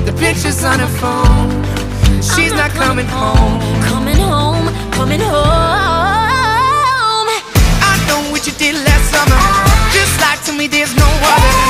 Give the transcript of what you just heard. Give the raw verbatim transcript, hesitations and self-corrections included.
the pictures on her phone. She's not, not coming, coming home. Coming home, coming home. I know what you did last summer. Just like to me, there's no other.